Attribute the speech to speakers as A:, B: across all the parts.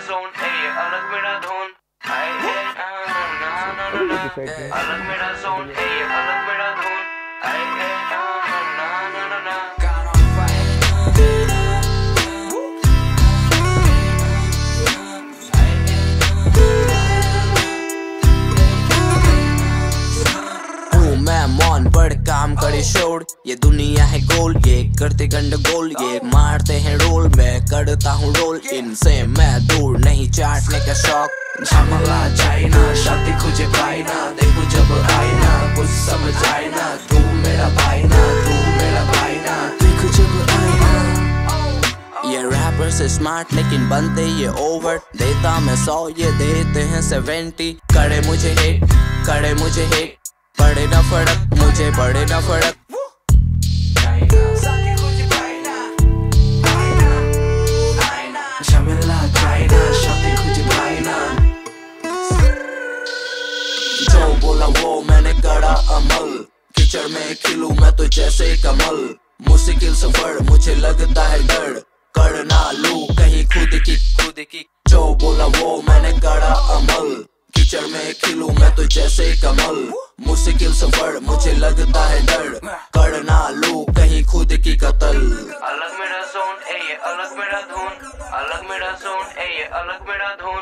A: Zone है ये अलग मेरा धुन अलग मेरा जोन है ये अलग मेरा धुन
B: बड़े काम करे शोर, ये दुनिया है गोल, ये करते गंडगोल, ये मारते हैं रोल, मैं करता हूँ रोल, इनसे मैं दूर नहीं चाटने का शौक।
C: झमला जाए ना शादी खुजे पाए ना, देखो जब आए ना कुछ समझ आए ना, तू मेरा भाई ना, तू मेरा भाई ना, देखो जब आए ना।
B: ये रैपर से स्मार्ट लेकिन बनते ये ओवर, देता मैं 100 ये देते हैं 70, करे मुझे हिट, करे मुझे हिट, पड़े ना फर्क मुझे, पड़े ना फर्क।
C: झमेला जाए ना शादी खुजे पाए ना,
B: जो बोला वो मैंने करा अमल, कीचड़ में खिलूं मैं तो जैसे कमल, मुश्किल सफर मुझे लगता है डर, कर ना लूं कहीं खुद की, जो बोला वो मैंने करा अमल, कीचड़ में खिलूं मैं तो जैसे कमल, मुश्किल सफर मुझे लगता है डर, कर ना लूं कहीं खुद की कत्ल।
A: अलग मेरा जोन है ये अलग मेरा धुन, अलग मेरा जोन है ये अलग मेरा धुन।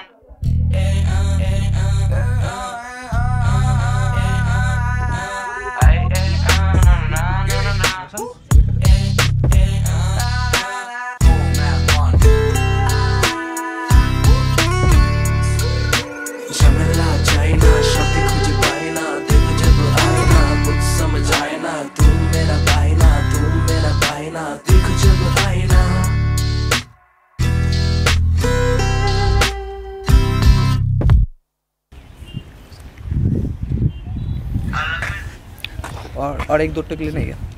D: और एक दो टिक लेने क्या?